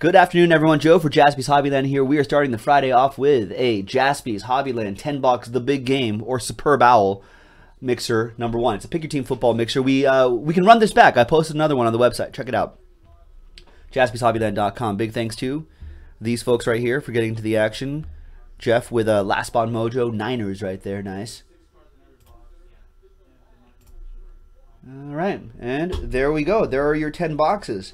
Good afternoon, everyone. Joe for Jaspy's Hobbyland here. We are starting the Friday off with a Jaspy's Hobbyland 10-box The Big Game or Superb Owl mixer number 1. It's a pick your team football mixer. We can run this back. I posted another one on the website. Check it out. JaspysHobbyland.com. Big thanks to these folks right here for getting into the action. Jeff with a Last Spot Mojo Niners right there. Nice. All right, and there we go. There are your 10 boxes.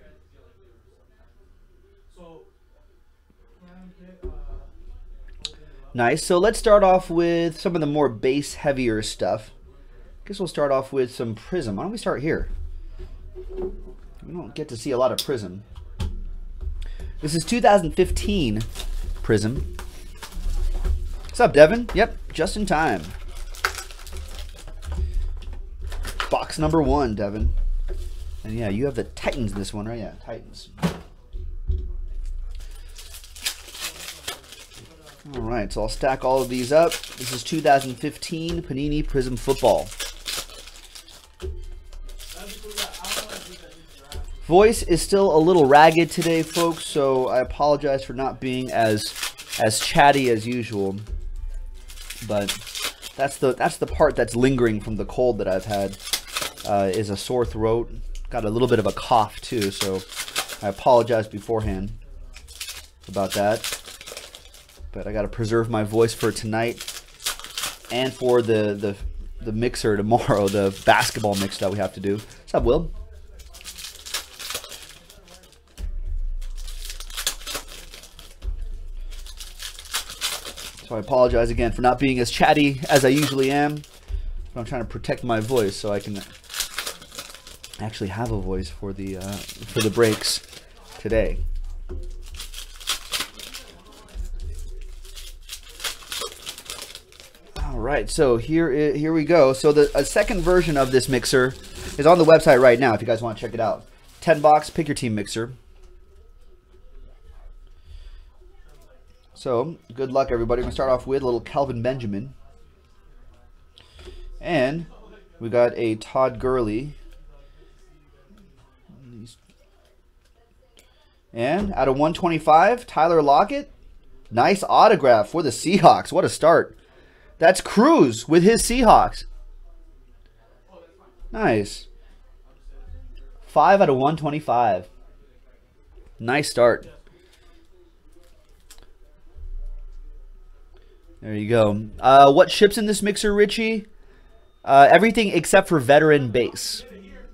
Nice. So let's start off with some of the more base heavier stuff. Guess we'll start off with some Prism. Why don't we start here? We don't get to see a lot of Prism. This is 2015 Prism. What's up, Devin? Yep, just in time. Box number 1, Devin. And yeah, you have the Titans in this one, right? Yeah, Titans. All right, so I'll stack all of these up. This is 2015 Panini Prism Football. Voice is still a little ragged today, folks, so I apologize for not being as chatty as usual. But that's the part that's lingering from the cold that I've had. Is a sore throat. Got a little bit of a cough too, so I apologize beforehand about that. But I got to preserve my voice for tonight and for the mixer tomorrow, the basketball mix that we have to do. What's up, Will? So I apologize again for not being as chatty as I usually am. But I'm trying to protect my voice so I can actually have a voice for the breaks today. All right, so here we go. So a second version of this mixer is on the website right now if you guys want to check it out. 10-box pick your team mixer. So good luck, everybody. We're gonna start off with a little Kelvin Benjamin. And we got a Todd Gurley. And out of 125, Tyler Lockett. Nice autograph for the Seahawks. What a start. That's Cruz with his Seahawks. Nice. 5 out of 125. Nice start. There you go. What ships in this mixer, Richie? Everything except for veteran base.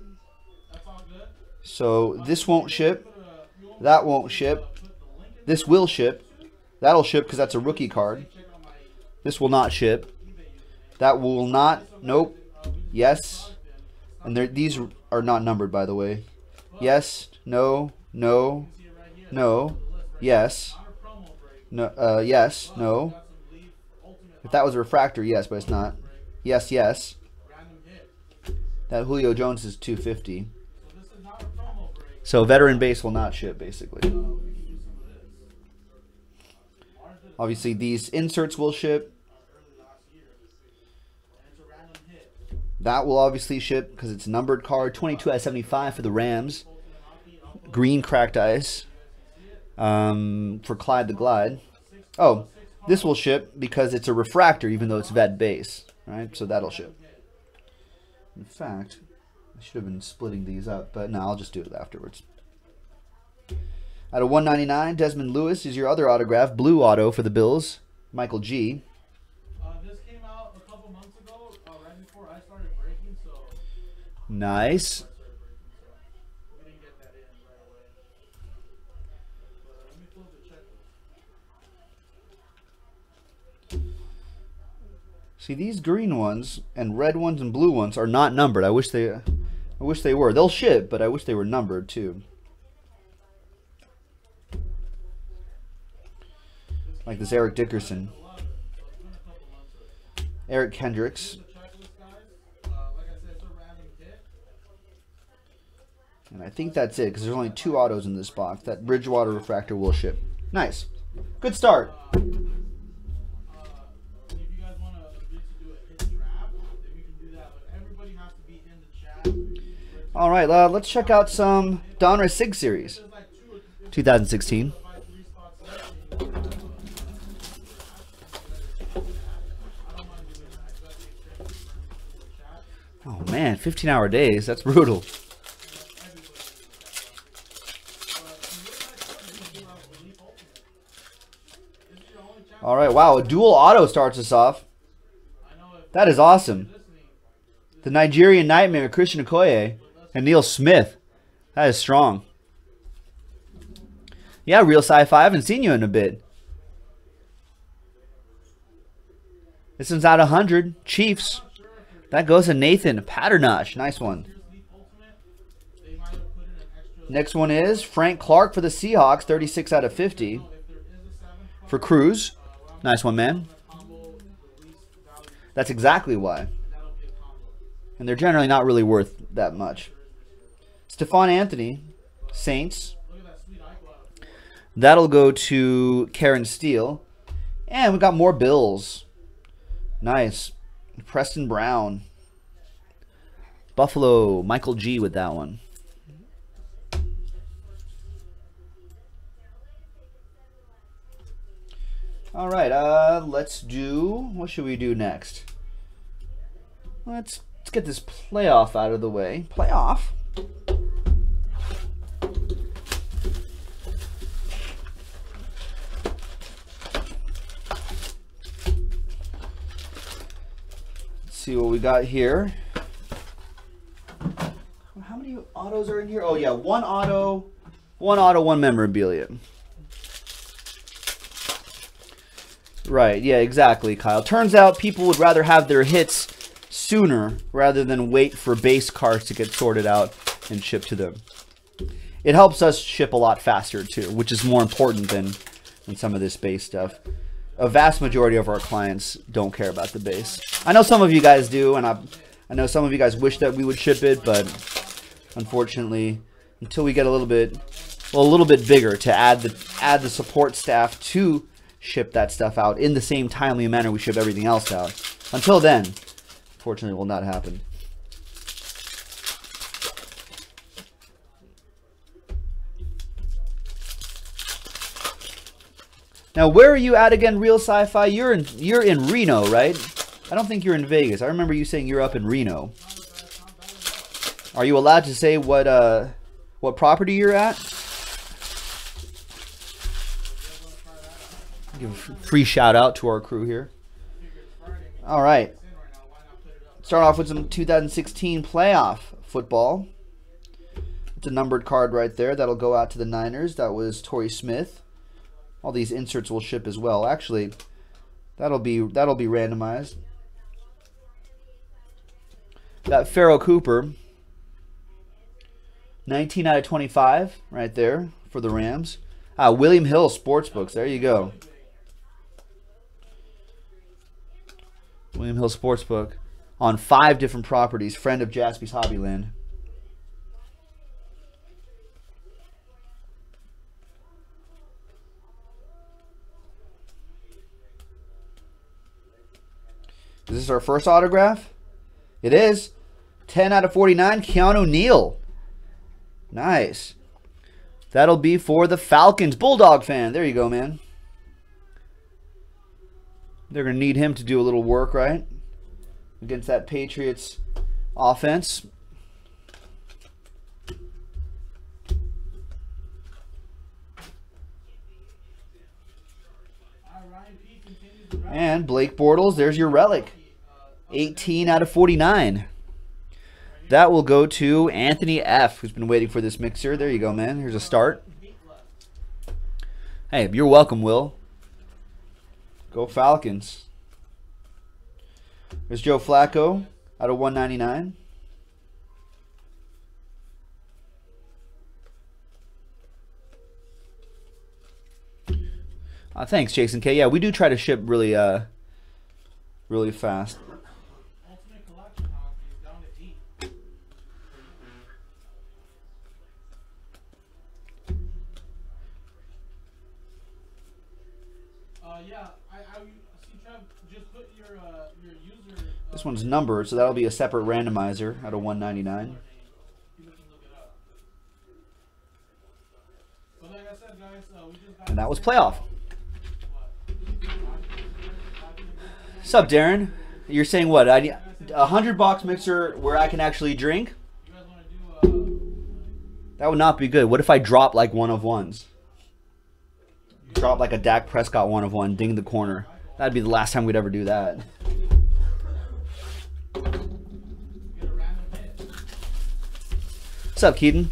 So this won't ship. That won't ship. This will ship. That'll ship because that's a rookie card. This will not ship. That will not. Nope. Yes. And these are not numbered, by the way. Yes. No. No. No. Yes. No. Yes. No. If that was a refractor, yes, but it's not. Yes. Yes. That Julio Jones is 250. So veteran base will not ship, basically. Obviously, these inserts will ship. That will obviously ship because it's a numbered card. 22 out of 75 for the Rams. Green cracked ice for Clyde the Glide. Oh, this will ship because it's a refractor, even though it's vet base, right? So that'll ship. In fact, I should have been splitting these up, but no, I'll just do it afterwards. Out of 199, Desmond Lewis is your other autograph. Blue auto for the Bills. Michael G. This came out a couple months ago, right before I started breaking, so... Nice. We didn't get that in right away. But let me close the checklist. See, these green ones and red ones and blue ones are not numbered. I wish they were. They'll ship, but I wish they were numbered too. Like this Eric Dickerson. Eric Kendricks. And I think that's it because there's only 2 autos in this box. That Bridgewater refractor will ship. Nice. Good start. All right, let's check out some Donruss Sig series. 2016. Oh man, 15-hour days. That's brutal. All right, wow, a dual auto starts us off. That is awesome. The Nigerian Nightmare, Christian Okoye, and Neil Smith. That is strong. Yeah, Real Sci-Fi. I haven't seen you in a bit. This one's out 100. Chiefs. That goes to Nathan Paternosh. Nice one. Next one is Frank Clark for the Seahawks. 36 out of 50. For Cruz. Nice one, man. That's exactly why. And they're generally not really worth that much. Stephon Anthony, Saints. That'll go to Karen Steele. And we got more Bills. Nice. Preston Brown. Buffalo, Michael G with that one. All right, let's do, what should we do next? Let's get this playoff out of the way. Playoff? Let's see what we got here. How many autos are in here? Oh yeah, one auto, one memorabilia. Right, yeah, exactly, Kyle. Turns out people would rather have their hits sooner rather than wait for base cards to get sorted out and shipped to them. It helps us ship a lot faster, too, which is more important than some of this base stuff. A vast majority of our clients don't care about the base. I know some of you guys do, and I know some of you guys wish that we would ship it, but unfortunately, until we get a little bit bigger to add the support staff to ship that stuff out in the same timely manner we ship everything else out. Until then, unfortunately, it will not happen. Now, where are you at again, Real Sci-Fi? You're in Reno, right? I don't think you're in Vegas. I remember you saying you're up in Reno. Are you allowed to say what property you're at? Give a free shout out to our crew here. All right. Start off with some 2016 playoff football. It's a numbered card right there. That'll go out to the Niners. That was Torrey Smith. All these inserts will ship as well. Actually, that'll be randomized. Got Pharaoh Cooper. 19 out of 25 right there for the Rams. William Hill Sportsbooks. There you go. William Hill Sportsbook on 5 different properties. Friend of Jaspy's Hobbyland. Is this our first autograph? It is. 10 out of 49. Keanu Neal. Nice. That'll be for the Falcons. Bulldog fan. There you go, man. They're going to need him to do a little work, right? Against that Patriots offense. And Blake Bortles, there's your relic. 18 out of 49. That will go to Anthony F., who's been waiting for this mixer. There you go, man. Here's a start. Hey, you're welcome, Will. Go Falcons. There's Joe Flacco out of 199. Thanks, Jason K. Yeah, we do try to ship really really fast. This one's numbered, so that'll be a separate randomizer out of 199. I said, guys, we just got And that was playoff. What's up, Darren? You're saying what? I need a 100-box mixer where I can actually drink? you guys want to do That would not be good. What if I drop like one of ones? Drop like a Dak Prescott one of one, ding the corner. That'd be the last time we'd ever do that. get a random hit? What's up, Keaton?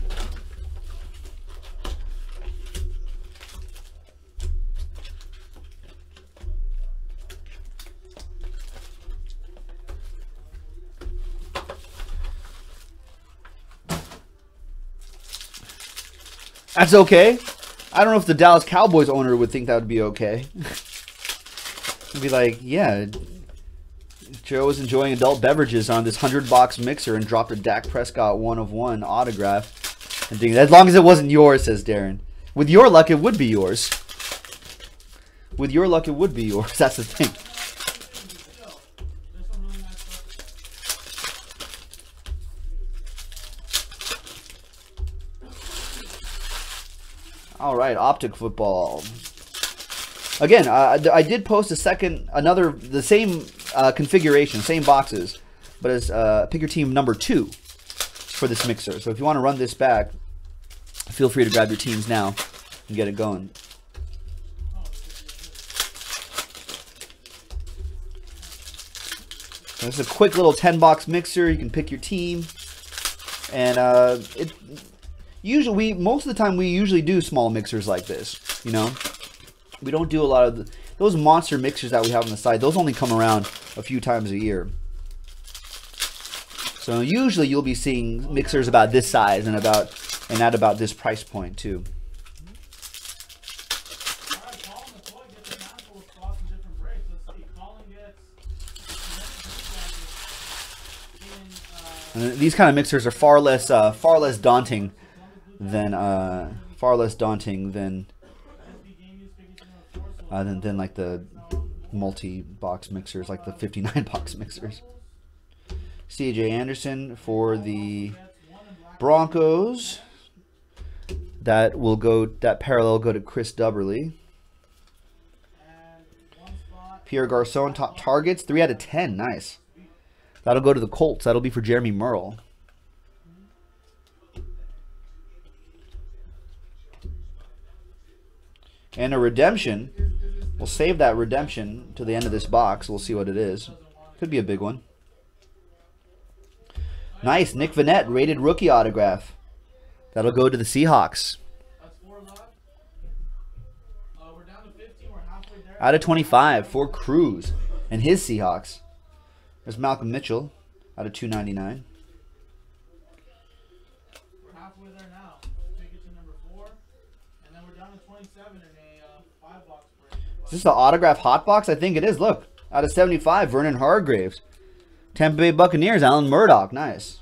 That's okay. I don't know if the Dallas Cowboys owner would think that would be okay. He'd be like, yeah, Joe was enjoying adult beverages on this 100-box mixer and dropped a Dak Prescott one of one autograph. And as long as it wasn't yours, says Darren. With your luck, it would be yours. With your luck, it would be yours. That's the thing. Still, there's some really nice stuff. All right, Optic Football. Again, I did post the same configuration, same boxes, but as pick your team number 2 for this mixer. So if you want to run this back, feel free to grab your teams now and get it going. This is a quick little 10-box mixer. You can pick your team, and most of the time we usually do small mixers like this. You know, we don't do a lot of those monster mixers that we have on the side. Those only come around a few times a year. So usually you'll be seeing mixers about this size and at about this price point too. All right, Colin McCoy gets a handful of spots in different breaks. Let's see. Colin gets And these kind of mixers are far less daunting than like the multi-box mixers, like the 59-box mixers. C.J. Anderson for the Broncos. That parallel go to Chris Dubberly. Pierre Garçon, top targets, 3 out of 10, nice. That'll go to the Colts. That'll be for Jeremy Merle. And a redemption. We'll save that redemption to the end of this box. We'll see what it is. Could be a big one. Nice. Nick Vannett, rated rookie autograph. That'll go to the Seahawks. That's 4 left. We're down to 15. We're halfway there. Out of 25 for Cruz and his Seahawks. There's Malcolm Mitchell out of 299. We're halfway there now. Take it to number 4. And then we're down to 27 in a 5-box break. Is this the autograph hot box? I think it is. Look, out of 75, Vernon Hargreaves. Tampa Bay Buccaneers, Alan Murdoch. Nice.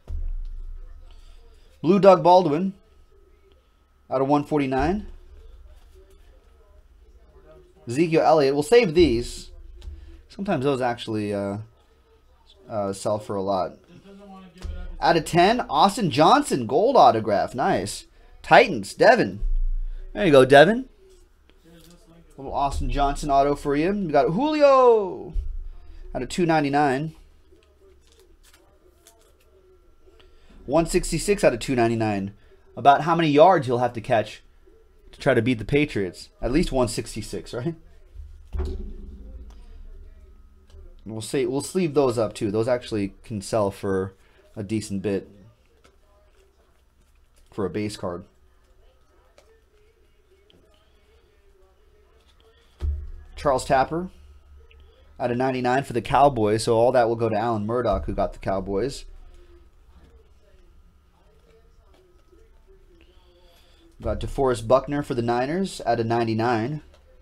Blue Doug Baldwin out of 149. Ezekiel Elliott. We'll save these. Sometimes those actually sell for a lot. Out of 10, Austin Johnson, gold autograph. Nice. Titans, Devin. There you go, Devin. Little Austin Johnson auto for you. We got Julio out of 299. 166 out of 299. About how many yards you'll have to catch to try to beat the Patriots. At least 166, right? We'll sleeve those up too. Those actually can sell for a decent bit for a base card. Charles Tapper out of 99 for the Cowboys. So all that will go to Alan Murdoch, who got the Cowboys. Got DeForest Buckner for the Niners out of 99.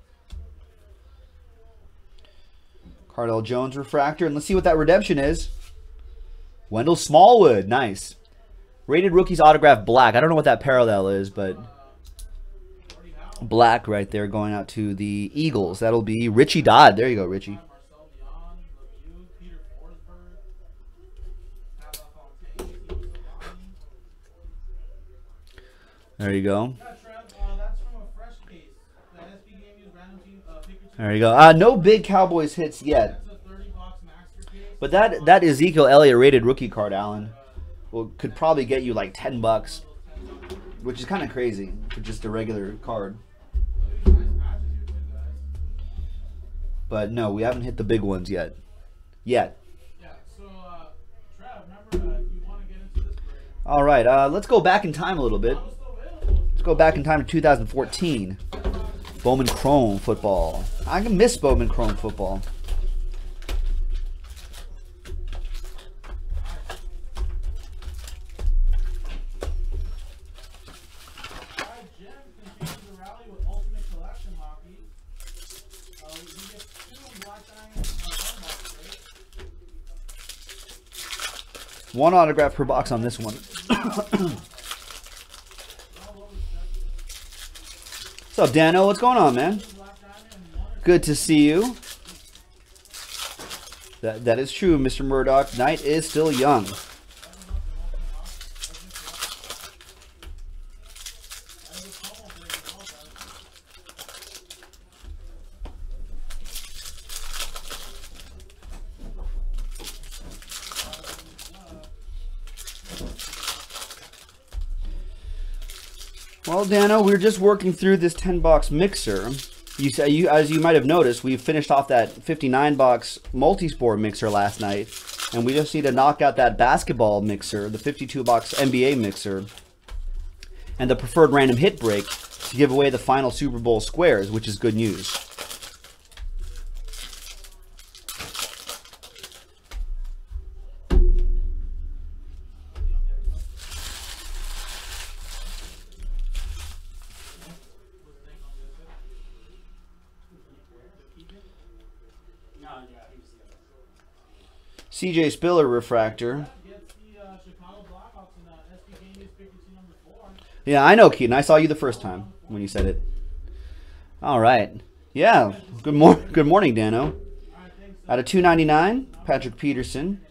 Cardell Jones refractor. And let's see what that redemption is. Wendell Smallwood. Nice. Rated rookies autograph black. I don't know what that parallel is, but black right there going out to the Eagles. That'll be Richie Dodd. There you go, Richie. There you go. There you go. No big Cowboys hits yet. But that Ezekiel Elliott rated rookie card, Alan, could probably get you like $10, which is kind of crazy for just a regular card. But no, we haven't hit the big ones yet. Yeah, so, Trev, remember, you want to get into this break. All right, let's go back in time a little bit. Let's go back in time to 2014. Bowman Chrome football. I can miss Bowman Chrome football. One autograph per box on this one. What's up, Dano? What's going on, man? Good to see you. That is true, Mr. Murdoch. Night is still young. Well, Dano, we're just working through this 10-box mixer. As you might have noticed, we finished off that 59-box multi-sport mixer last night, and we just need to knock out that basketball mixer, the 52-box NBA mixer, and the preferred random hit break to give away the final Super Bowl squares, which is good news. CJ Spiller refractor. Yeah, I know, Keaton. I saw you the first time when you said it. All right. Yeah. Good morning, Dano. Out of 299, Patrick Peterson.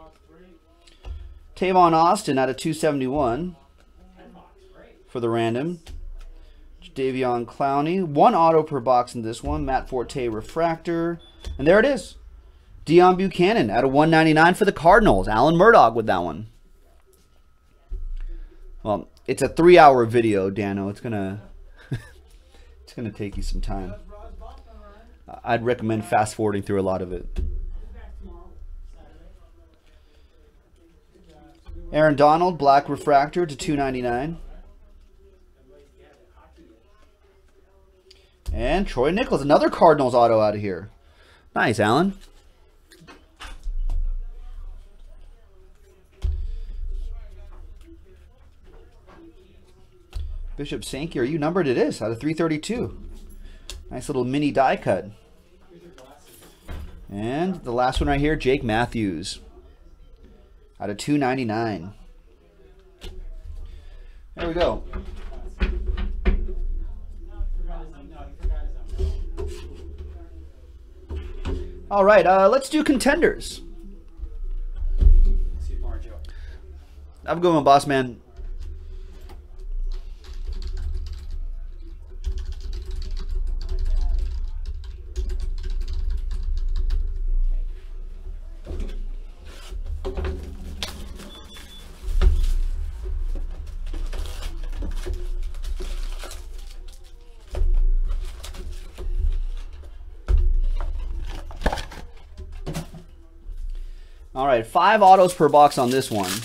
Tavon Austin out of 271 for the random. Davion Clowney. One auto per box in this one. Matt Forte refractor. And there it is. Deion Buchanan out of 199 for the Cardinals. Alan Murdoch with that one. Well, it's a 3-hour video, Dano. It's gonna take you some time. I'd recommend fast forwarding through a lot of it. Aaron Donald, black refractor to 299. And Troy Nichols, another Cardinals auto out of here. Nice, Alan. Bishop Sankey, are you numbered? It is, out of 332. Nice little mini die cut. And the last one right here, Jake Matthews, out of 299. There we go. All right, let's do contenders. I'm going, boss man. All right, 5 autos per box on this one.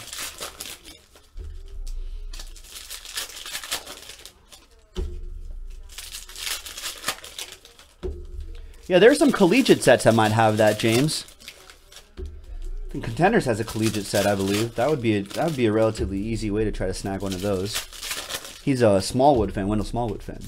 Yeah, there's some collegiate sets that might have that, James. I think Contenders has a collegiate set, I believe. That would be a relatively easy way to try to snag one of those. He's a Smallwood fan, Wendell Smallwood fan.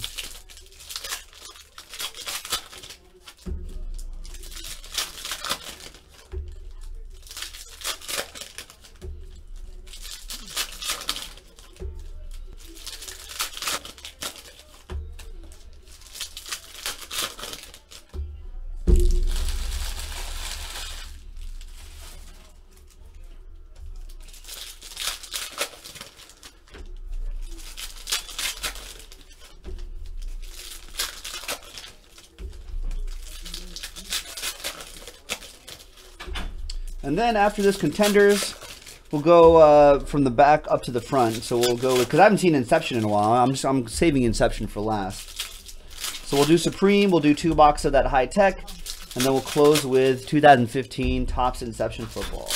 And then after this, Contenders, we'll go from the back up to the front. So we'll go with, because I haven't seen Inception in a while. I'm saving Inception for last. So we'll do Supreme. We'll do 2 boxes of that high tech, and then we'll close with 2015 Topps Inception Football,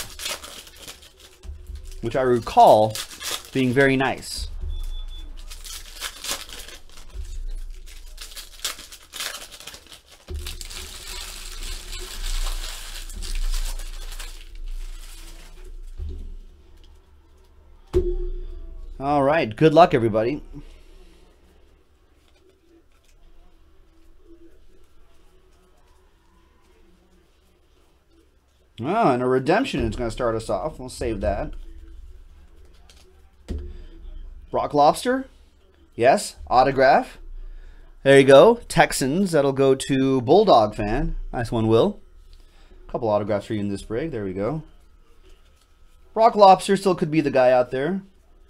which I recall being very nice. All right, good luck, everybody. Oh, and a redemption is going to start us off. We'll save that. Brock Lobster. Yes, autograph. There you go. Texans. That'll go to Bulldog fan. Nice one, Will. A couple autographs for you in this break. There we go. Brock Lobster still could be the guy out there.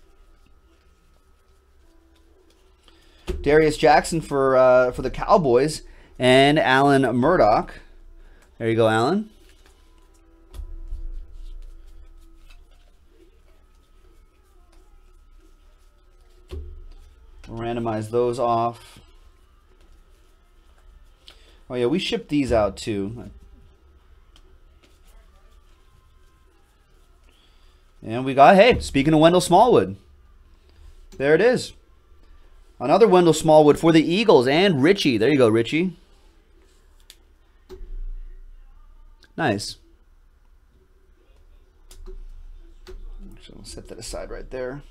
Darius Jackson for the Cowboys, and Alan Murdoch. There you go, Alan. We'll randomize those off. Oh yeah, we shipped these out too. And we got, hey, speaking of Wendell Smallwood, there it is. Another Wendell Smallwood for the Eagles and Richie. There you go, Richie. Nice. So we'll set that aside right there.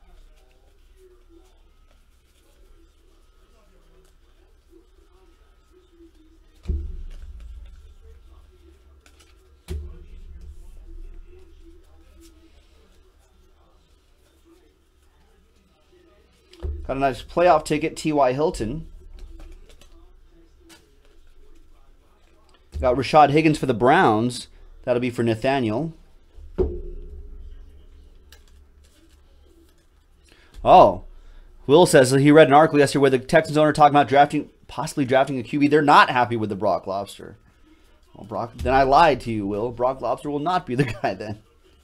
Got a nice playoff ticket, T.Y. Hilton. Got Rashad Higgins for the Browns. That'll be for Nathaniel. Oh, Will says that he read an article yesterday where the Texans owner talking about possibly drafting a QB. They're not happy with the Brock Lobster. Well, then I lied to you, Will. Brock Lobster will not be the guy then.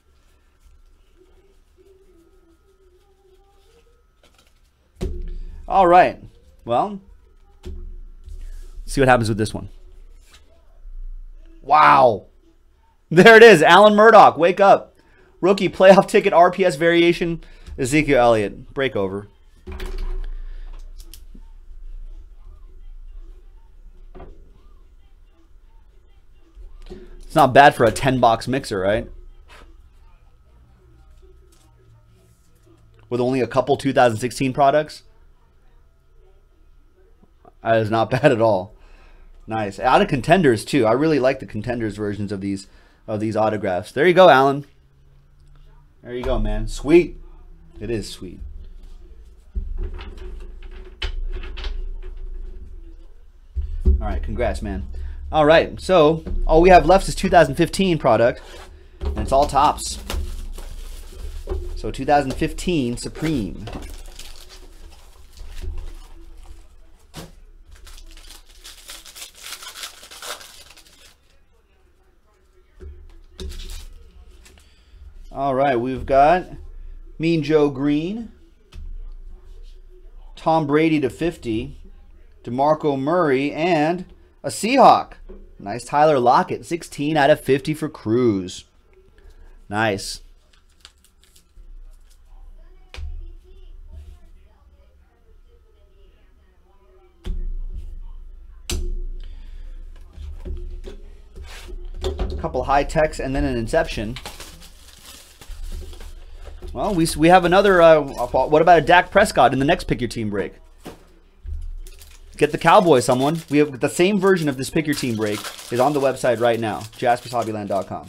All right. Well, let's see what happens with this one. Wow. There it is. Alan Murdoch. Wake up. Rookie playoff ticket RPS variation. Ezekiel Elliott. Breakover. It's not bad for a 10-box mixer, right? With only a couple 2016 products. That is not bad at all. Nice. Out of Contenders too. I really like the Contenders versions of these autographs. There you go, Alan. There you go, man. Sweet. It is sweet. All right, congrats, man. All right, so all we have left is 2015 product, and it's all Topps. So 2015 Supreme. All right, we've got Mean Joe Green, Tom Brady /50, DeMarco Murray, and a Seahawk. Nice Tyler Lockett, 16 out of 50 for Cruz. Nice. A couple high techs and then an Inception. Well, we have another, what about a Dak Prescott in the next Pick Your Team break? Get the Cowboys, someone. We have the same version of this Pick Your Team break is on the website right now, JaspersHobbyland.com.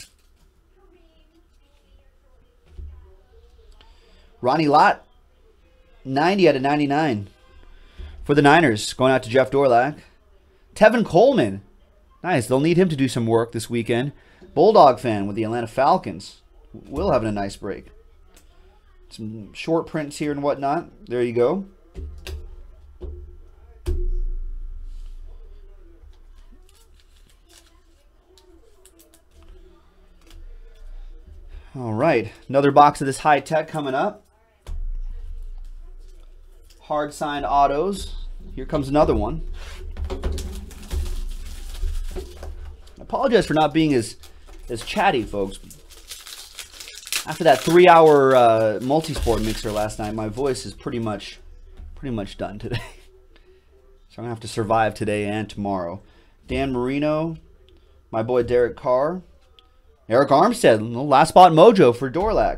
Ronnie Lott, 90 out of 99 for the Niners, going out to Jeff Dorlack. Tevin Coleman, nice. They'll need him to do some work this weekend. Bulldog fan with the Atlanta Falcons. Will having a nice break. Some short prints here and whatnot. There you go. All right, another box of this high tech coming up. Hard signed autos. Here comes another one. I apologize for not being as chatty, folks. After that 3-hour multi-sport mixer last night, my voice is pretty much done today. So I'm gonna have to survive today and tomorrow. Dan Marino, my boy Derek Carr, Eric Armstead, last spot mojo for Dorlac.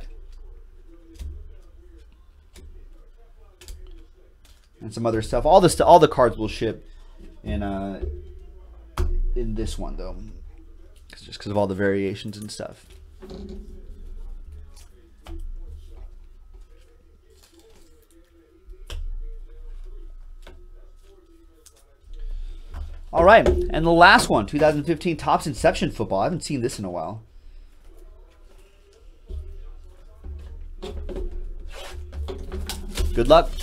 And some other stuff. All the cards will ship in this one though, just because of all the variations and stuff. All right, and the last one, 2015 Topps Inception Football. I haven't seen this in a while. Good luck.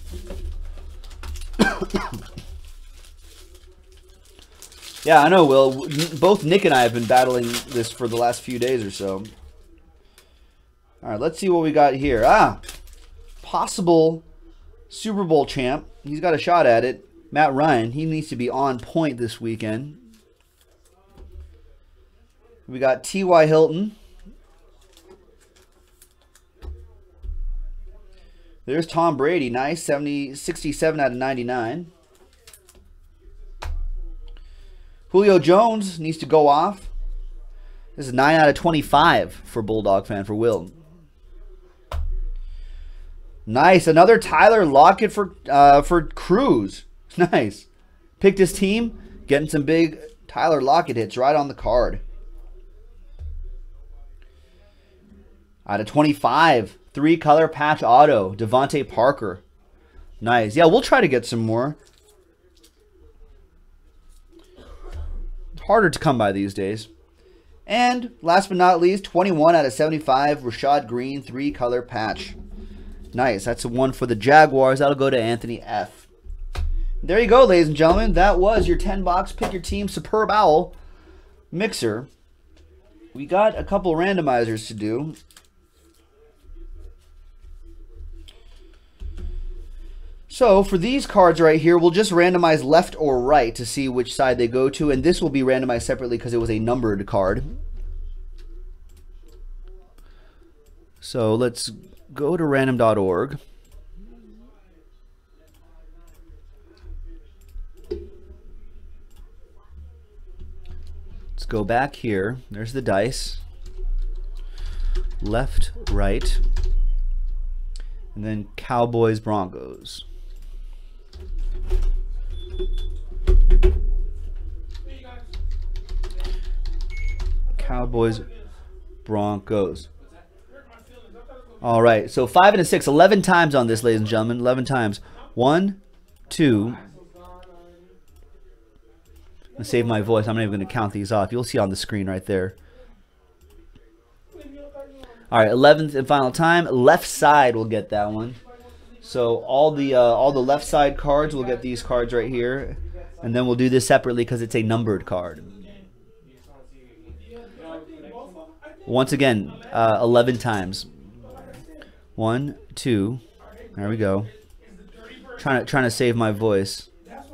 Yeah, I know, Will. Both Nick and I have been battling this for the last few days or so. All right, let's see what we got here. Possible Super Bowl champ. He's got a shot at it. Matt Ryan, he needs to be on point this weekend. We got T.Y. Hilton. There's Tom Brady. Nice. 67 out of 99. Julio Jones needs to go off. This is 9 out of 25 for Bulldog fan for Will. Nice. Another Tyler Lockett for Cruz. Nice. Picked his team. Getting some big Tyler Lockett hits right on the card. Out of 25. 3-color patch auto. Devontae Parker. Nice. Yeah, we'll try to get some more. It's harder to come by these days. And last but not least, 21 out of 75. Rashad Green. 3-color patch. Nice. That's the one for the Jaguars. That'll go to Anthony F. There you go, ladies and gentlemen. That was your 10-box Pick Your Team Superb Owl mixer. We got a couple randomizers to do. So for these cards right here, we'll just randomize left or right to see which side they go to. And this will be randomized separately because it was a numbered card. So let's go to random.org. Let's go back here. There's the dice. Left, right. And then Cowboys, Broncos. Cowboys, Broncos. All right, so 5 and a 6, 11 times on this, ladies and gentlemen. 11 times. 1, 2. I'm going to save my voice. I'm not even going to count these off. You'll see on the screen right there. All right, 11th and final time. Left side will get that one. So all the left side cards will get these cards right here. And then we'll do this separately because it's a numbered card. Once again, 11 times. 1, 2. There we go. Trying to save my voice.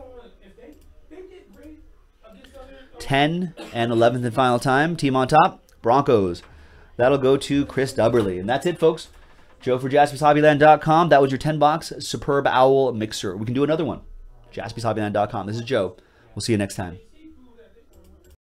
10 and 11th and final time. Team on top, Broncos. That'll go to Chris Dubberly. And that's it, folks. Joe for JaspysHobbyland.com. That was your 10-box Superb Owl Mixer. We can do another one. JaspysHobbyland.com. This is Joe. We'll see you next time.